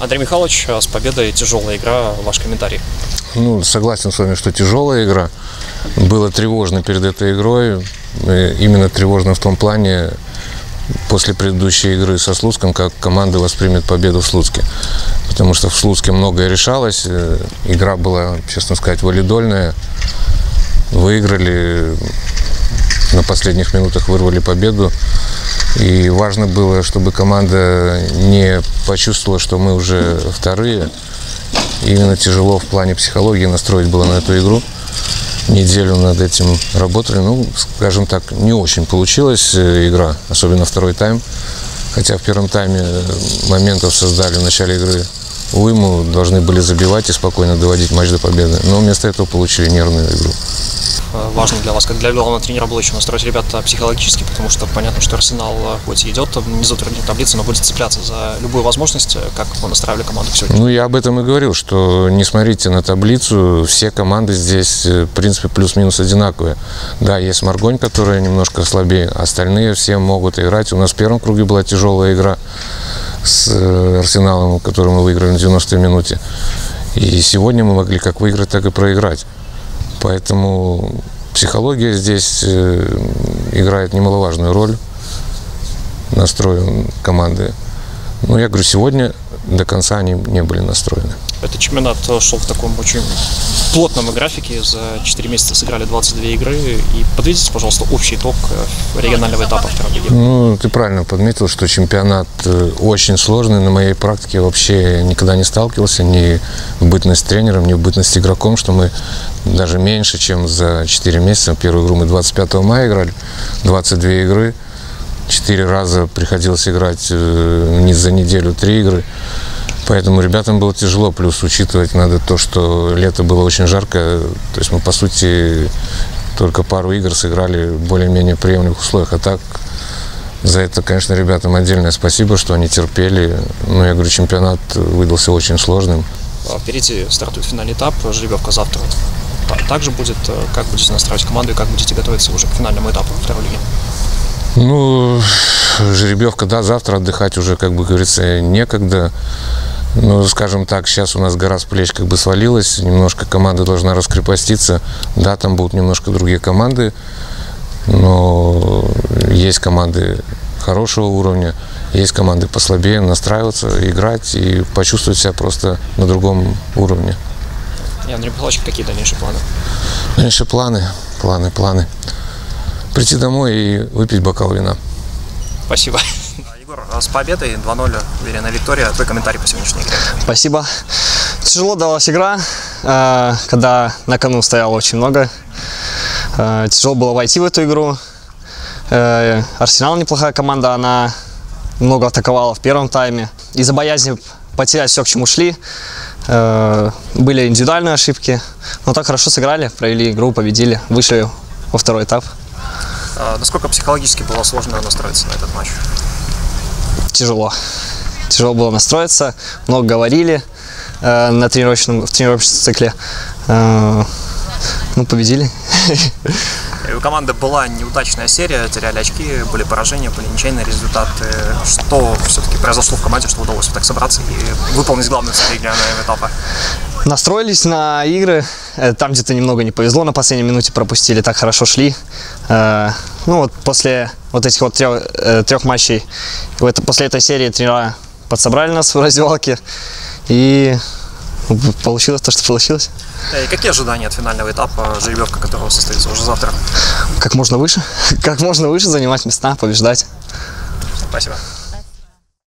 Андрей Михайлович, с победой, тяжелая игра, ваш комментарий. Ну, согласен с вами, что тяжелая игра. Было тревожно перед этой игрой. Именно тревожно в том плане, после предыдущей игры со Слуцком, как команда воспримет победу в Слуцке. Потому что в Слуцке многое решалось. Игра была, честно сказать, валидольная. Выиграли, на последних минутах вырвали победу. И важно было, чтобы команда не почувствовала, что мы уже вторые. Именно тяжело в плане психологии настроить было на эту игру. Неделю над этим работали. Ну, скажем так, не очень получилась игра, особенно второй тайм. Хотя в первом тайме моментов создали в начале игры уйму, должны были забивать и спокойно доводить матч до победы. Но вместо этого получили нервную игру. Важно для вас, как для главного тренера, было еще настроить ребят психологически, потому что понятно, что Арсенал хоть и идет внизу турнирной таблицы, но будет цепляться за любую возможность. Как вы настраивали команду сегодня? Ну, я об этом и говорил, что не смотрите на таблицу, все команды здесь, в принципе, плюс-минус одинаковые. Да, есть Маргонь, которая немножко слабее, остальные все могут играть. У нас в первом круге была тяжелая игра с Арсеналом, которую мы выиграли на 90-й минуте. И сегодня мы могли как выиграть, так и проиграть. Поэтому психология здесь играет немаловажную роль, настрой команды. Но я говорю, сегодня до конца они не были настроены. Этот чемпионат шел в таком очень плотном графике. За 4 месяца сыграли 22 игры. И подведите, пожалуйста, общий итог регионального этапа второй лиги. Ну, ты правильно подметил, что чемпионат очень сложный. На моей практике вообще никогда не сталкивался ни в бытность тренером, ни в бытность игроком, что мы даже меньше, чем за 4 месяца. Первую игру мы 25 мая играли, 22 игры. 4 раза приходилось играть не за неделю 3 игры. Поэтому ребятам было тяжело, плюс учитывать надо то, что лето было очень жарко. То есть мы, по сути, только пару игр сыграли в более-менее приемлемых условиях. А так, за это, конечно, ребятам отдельное спасибо, что они терпели. Но я говорю, чемпионат выдался очень сложным. Впереди стартует финальный этап, жеребьевка завтра. Также будет, как будете настраивать команду и как будете готовиться уже к финальному этапу второй лиги? Ну, жеребьевка, да, завтра отдыхать уже, как бы говорится, некогда. Ну, скажем так, сейчас у нас гора с плеч как бы свалилась, немножко команда должна раскрепоститься. Да, там будут немножко другие команды, но есть команды хорошего уровня, есть команды послабее, настраиваться, играть и почувствовать себя просто на другом уровне. И, Андрей Михайлович, какие дальнейшие планы? Дальнейшие планы. Прийти домой и выпить бокал вина. Спасибо. Егор, с победой 2-0, уверенная виктория. Твой комментарий по сегодняшней игре. Спасибо. Тяжело далась игра, когда на кону стояло очень много. Тяжело было войти в эту игру. Арсенал неплохая команда, она много атаковала в первом тайме. Из-за боязни потерять все, к чему шли, были индивидуальные ошибки. Но так хорошо сыграли, провели игру, победили, вышли во второй этап. Насколько психологически было сложно настроиться на этот матч? Тяжело. Тяжело было настроиться, много говорили в тренировочном цикле. Ну, победили. У команды была неудачная серия, теряли очки, были поражения, были ничейные результаты. Что все-таки произошло в команде, что удалось так собраться и выполнить главную цель регионального этапа? Настроились на игры, там где-то немного не повезло, на последней минуте пропустили, так хорошо шли. Ну вот после вот этих вот трех матчей, после этой серии тренера подсобрали нас в раздевалке, и получилось то, что получилось. И какие ожидания от финального этапа, жеребьевка которого состоится уже завтра? Как можно выше занимать места, побеждать. Спасибо.